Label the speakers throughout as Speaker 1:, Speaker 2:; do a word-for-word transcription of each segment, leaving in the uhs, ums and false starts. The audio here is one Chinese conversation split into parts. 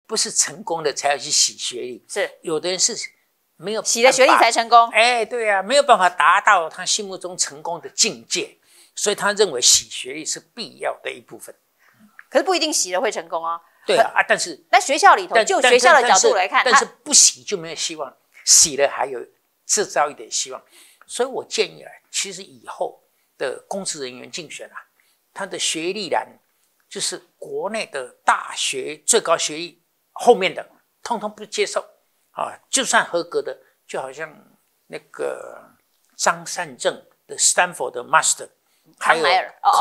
Speaker 1: 不是成功的才要去洗学历，
Speaker 2: 是
Speaker 1: 有的人是没有
Speaker 2: 洗了学历才成功。
Speaker 1: 哎，对啊，没有办法达到他心目中成功的境界，所以他认为洗学历是必要的一部分。
Speaker 2: 可是不一定洗了会成功啊。
Speaker 1: 对啊，啊但是
Speaker 2: 那学校里头，就学校的角度来看，
Speaker 1: 但是不洗就没有希望，洗了还有制造一点希望。所以我建议啊，其实以后的公职人员竞选啊，他的学历栏就是国内的大学最高学历后面的，通通不接受啊，就算合格的，就好像那个张善政的 Stanford 的 Master， 还有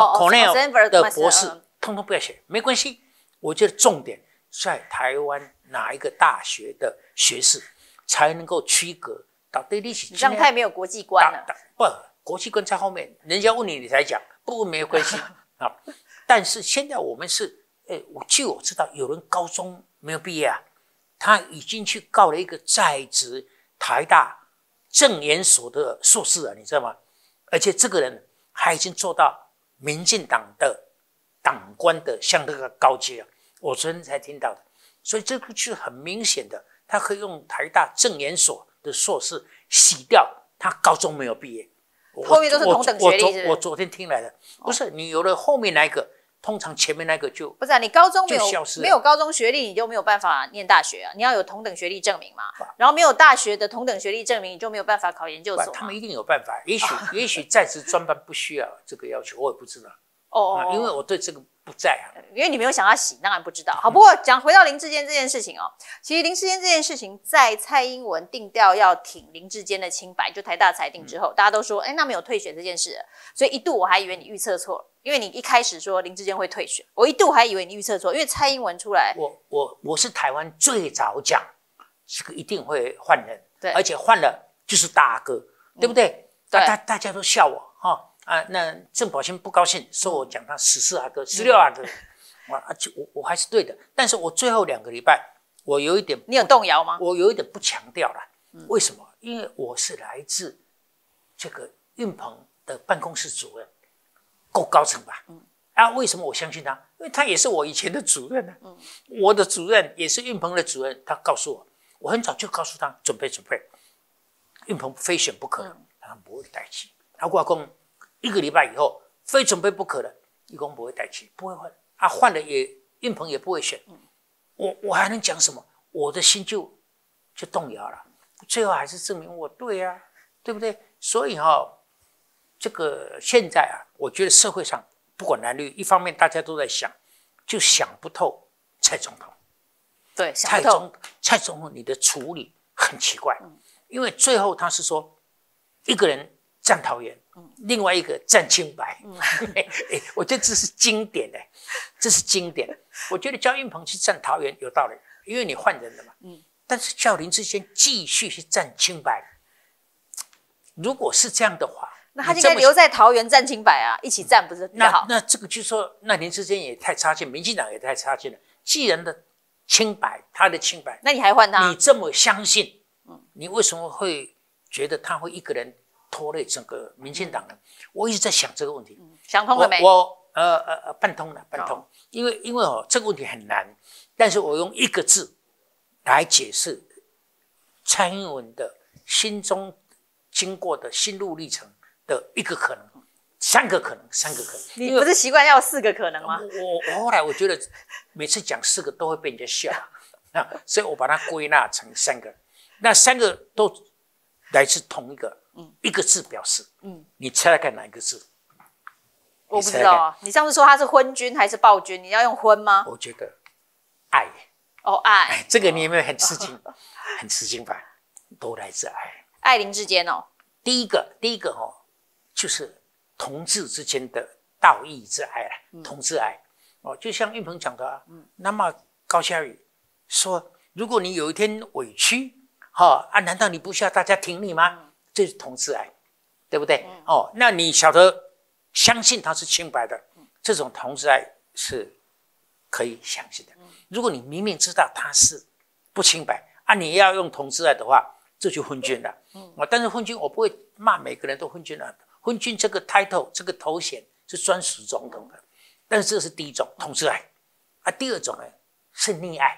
Speaker 1: Cornell 的博士，通通不要写，没关系。我觉得重点在台湾哪一个大学的学士才能够区隔到对历史，
Speaker 2: 你这样太没有国际观了。
Speaker 1: 不，国际观在后面，人家问你你才讲，不问没有关系啊。但是现在我们是，哎，我据我知道，有人高中没有毕业啊，他已经去告了一个在职台大政研所的硕士啊，你知道吗？而且这个人还已经做到民进党的党官的像那个高阶啊，我昨天才听到的。所以这个就是很明显的，他可以用台大政研所的硕士洗掉他高中没有毕业，
Speaker 2: 后面都是同等学历是不是？
Speaker 1: 我我我昨天听来的，不是你有了后面那一个。通常前面那个就
Speaker 2: 不是啊，你高中没有没有高中学历，你就没有办法念大学啊。你要有同等学历证明嘛，然后没有大学的同等学历证明，你就没有办法考研究所。
Speaker 1: 他们一定有办法，也许也许在职专班不需要这个要求，我也不知道。
Speaker 2: 哦、
Speaker 1: 啊，因为我对这个不在啊。
Speaker 2: 因为你没有想要洗，当然不知道。好，不过讲回到林智坚这件事情哦，其实林智坚这件事情，在蔡英文定调要挺林智坚的清白，就台大裁定之后，嗯、大家都说，哎，那没有退选这件事了，所以一度我还以为你预测错了。因为你一开始说林智坚会退选，我一度还以为你预测错，因为蔡英文出来，
Speaker 1: 我我我是台湾最早讲这个一定会换人，
Speaker 2: 对，
Speaker 1: 而且换了就是大阿哥，嗯、对不对？
Speaker 2: 对，
Speaker 1: 啊、大大家都笑我哈、哦、啊，那郑宝清不高兴，说我讲他十四阿哥、十六阿哥，嗯、啊，就我我还是对的，但是我最后两个礼拜我有一点，
Speaker 2: 你有动摇吗？
Speaker 1: 我有一点不强调了，嗯、为什么？因为我是来自这个运鹏的办公室主任。够高层吧？嗯，啊，为什么我相信他？因为他也是我以前的主任呢、啊。嗯，我的主任也是运鹏的主任，他告诉我，我很早就告诉他准备准备，运鹏非选不可，嗯、他不会代替。他我讲一个礼拜以后，非准备不可的，一共不会代替，不会换。啊，换了也运鹏也不会选。嗯、我我还能讲什么？我的心就就动摇了。最后还是证明我对啊，对不对？所以哈、哦。这个现在啊，我觉得社会上不管男女，一方面大家都在想，就想不透蔡总统。
Speaker 2: 对，
Speaker 1: 蔡总蔡总统你的处理很奇怪，嗯、因为最后他是说一个人站桃园，嗯、另外一个站清白。嗯、我觉得这是经典的，这是经典。我觉得叫运鹏去站桃园有道理，因为你换人了嘛。嗯、但是叫林智坚继续去站清白，如果是这样的话。
Speaker 2: 那他应该留在桃园站清白啊，一起站不是比较好？
Speaker 1: 那那这个就说，那林智坚也太差劲，民进党也太差劲了。既然的清白，他的清白，
Speaker 2: 那你还换他？
Speaker 1: 你这么相信，嗯、你为什么会觉得他会一个人拖累整个民进党呢？嗯、我一直在想这个问题，
Speaker 2: 嗯、想通了没？
Speaker 1: 我我呃呃呃半通了，半通。哦、因为因为哦这个问题很难，但是我用一个字来解释蔡英文的心中经过的心路历程。的一个可能，三个可能，三个可能。
Speaker 2: 你不是习惯要有四个可能吗？
Speaker 1: 我我后来我觉得每次讲四个都会被人家笑，啊，所以我把它归纳成三个。那三个都来自同一个，嗯、一个字表示。嗯，你猜猜看哪一个字？
Speaker 2: 我不知道啊。你上次说他是昏君还是暴君？你要用昏吗？
Speaker 1: 我觉得爱。
Speaker 2: 哦，爱。
Speaker 1: 这个你有没有很吃惊？哦、很吃惊吧？都来自爱。
Speaker 2: 爱林智坚哦。
Speaker 1: 第一个，第一个哦。就是同志之间的道义之爱啦，嗯、同志爱哦，就像运鹏讲的啊，嗯、那么高嘉瑜说，如果你有一天委屈，哈、哦、啊，难道你不需要大家挺你吗？嗯、这是同志爱，对不对？嗯、哦，那你晓得相信他是清白的，嗯、这种同志爱是可以相信的。嗯、如果你明明知道他是不清白啊，你要用同志爱的话，这就昏君了。嗯、哦，但是昏君我不会骂每个人都昏君了。昏君这个 title 这个头衔是专属总统的，但是这是第一种同志爱啊。第二种呢是溺爱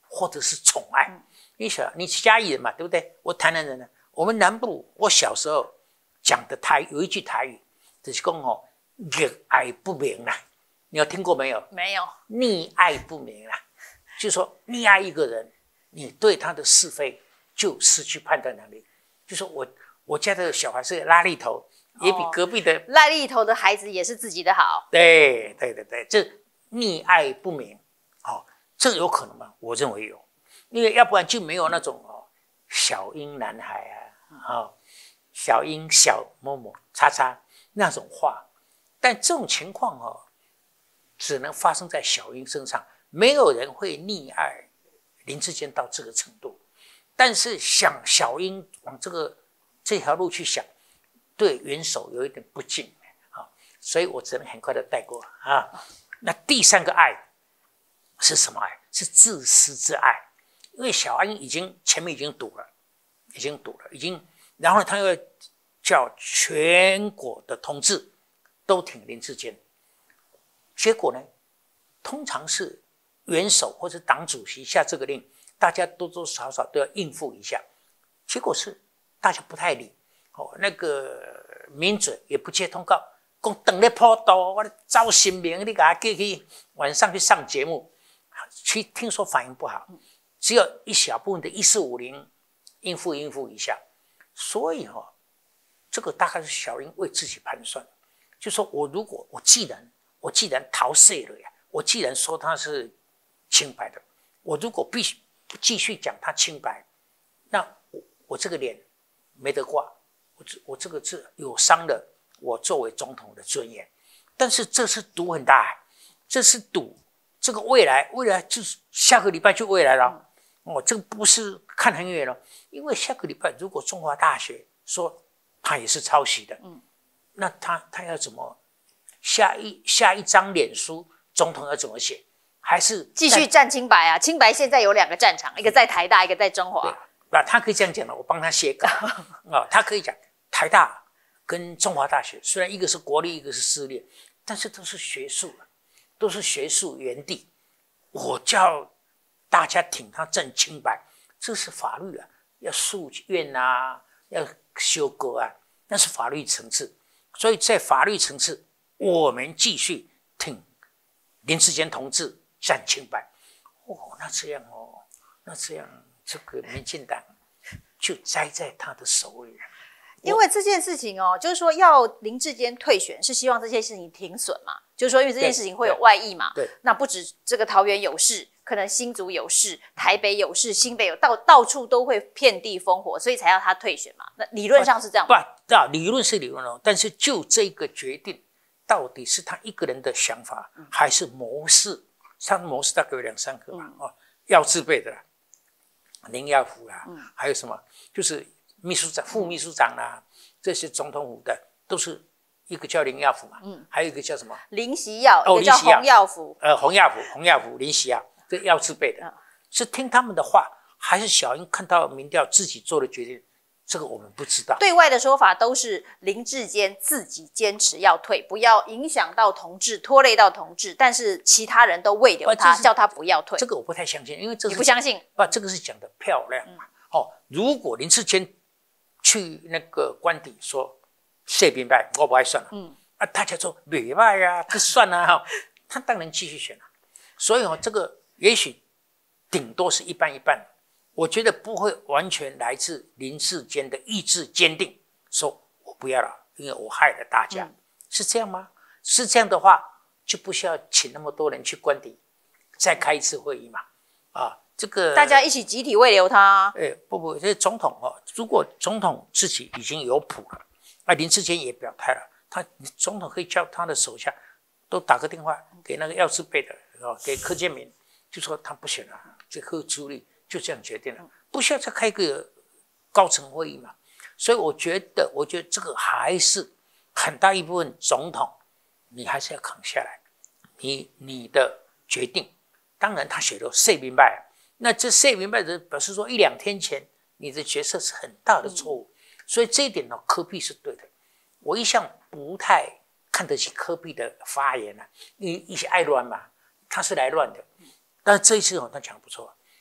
Speaker 1: 或者是宠爱。你想，你嘉义人嘛，对不对？我台南人呢，我们南部，我小时候讲的台有一句台语，就是讲哦，热爱不明啦。你有听过没有？
Speaker 2: 没有。
Speaker 1: 溺爱不明啦，就是说溺爱一个人，你对他的是非就失去判断能力。就说我我家的小孩是拉力头，也比隔壁的、
Speaker 2: 哦、赖力头的孩子也是自己的好。
Speaker 1: 对对对对，这溺爱不明，哦，这有可能吗？我认为有。因为要不然就没有那种哦小英男孩啊，哦小英小某某叉叉那种话，但这种情况哦，只能发生在小英身上，没有人会溺爱林智坚到这个程度。但是想小英往这个这条路去想，对元首有一点不敬啊、哦，所以我只能很快的带过啊。那第三个爱是什么爱？是自私之爱。因为小英已经前面已经赌了，已经赌了，已经，然后他又叫全国的同志都挺林智坚，结果呢，通常是元首或者党主席下这个令，大家多多少少都要应付一下，结果是大家不太理，哦，那个名嘴也不接通告，讲等咧破刀，我招新民，你给他叫去晚上去上节目，去听说反应不好。只有一小部分的一四五零应付应付一下，所以哦，这个大概是小英为自己盘算，就说我如果我既然我既然逃税了呀，我既然说他是清白的，我如果必须继续讲他清白，那我我这个脸没得挂，我这我这个字有伤了我作为总统的尊严。但是这是赌很大，这是赌这个未来，未来就是下个礼拜就未来了。哦，这个不是看很远了，因为下个礼拜如果中华大学说他也是抄袭的，嗯，那他他要怎么下一下一张脸书，总统要怎么写？还是
Speaker 2: 继续站清白啊？清白现在有两个战场，一个在台大，一个在中华。
Speaker 1: 对，他可以这样讲的，我帮他写稿啊、哦，他可以讲台大跟中华大学虽然一个是国立，一个是私立，但是都是学术，都是学术园地，我叫大家挺他正清白，这是法律啊，要诉愿啊，要修改啊，那是法律层次。所以在法律层次，我们继续挺林智坚同志站清白。哦，那这样哦，那这样这个民进党就栽在他的手里了。
Speaker 2: 因为这件事情哦，就是说要林智坚退选，是希望这件事情停损嘛。就是说，因为这件事情会有外溢嘛。
Speaker 1: 对。
Speaker 2: 那不止这个桃园有事，可能新竹有事，台北有事，新北有，到到处都会遍地烽火，所以才要他退选嘛。那理论上是这样吗？
Speaker 1: 不，啊，理论是理论哦，但是就这个决定，到底是他一个人的想法，嗯、还是模式？他的模式大概有两三个嘛，嗯、哦，要自备的啦，林耀福啦，嗯、还有什么？就是秘书长、副秘书长啦，这些总统府的都是。一个叫林耀福嘛，嗯，还有一个叫什么？
Speaker 2: 林习耀，
Speaker 1: 哦，
Speaker 2: 一个叫洪耀福，
Speaker 1: 呃，洪耀福，洪耀福，林习耀，这要自备的，嗯、是听他们的话，还是小英看到民调自己做的决定？这个我们不知道。
Speaker 2: 对外的说法都是林智坚自己坚持要退，不要影响到同志，拖累到同志，但是其他人都喂留他，叫他不要退。
Speaker 1: 这个我不太相信，因为这是
Speaker 2: 你不相信？
Speaker 1: 不，这个是讲的漂亮嘛。嗯、哦，如果林智坚去那个官邸说谢明白，我不爱算了，嗯。啊，大家说没办呀，不算啊，哈，他当然继续选了、啊。所以哦，这个也许顶多是一半一半，我觉得不会完全来自林智坚的意志坚定，说我不要了，因为我害了大家，嗯、是这样吗？是这样的话，就不需要请那么多人去官邸再开一次会议嘛？啊，这个
Speaker 2: 大家一起集体慰留他。
Speaker 1: 哎，不不，这总统哦，如果总统自己已经有谱了，啊，林智坚也表态了。他总统可以叫他的手下都打个电话给那个要自备的，给柯建铭，就说他不选了，这贺朱立就这样决定了，不需要再开个高层会议嘛。所以我觉得，我觉得这个还是很大一部分总统，你还是要扛下来，你你的决定，当然他写的说明白，那这说明白的表示说一两天前你的决策是很大的错误，所以这一点呢，柯 P 是对的。我一向不太看得起柯 P 的发言啊，因为一些爱乱嘛，他是来乱的。但是这一次哦，他讲得不错，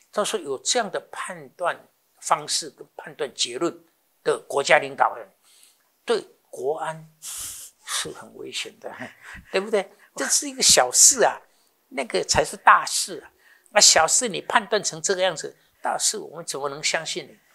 Speaker 1: 他说有这样的判断方式跟判断结论的国家领导人，对国安是很危险的，对不对？这是一个小事啊，那个才是大事啊。那小事你判断成这个样子，大事我们怎么能相信呢？